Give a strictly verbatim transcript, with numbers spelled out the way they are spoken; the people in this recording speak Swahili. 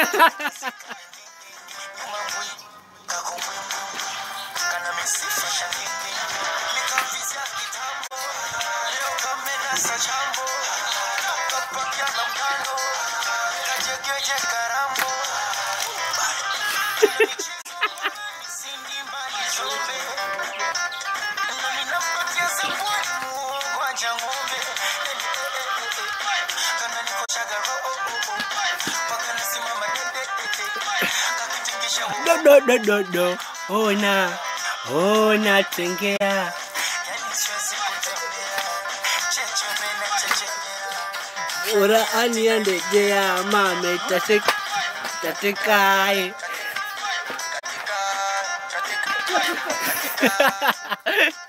Do do do do do. Ona, ona tengea. Ora ani andegea mame tatek tatekai.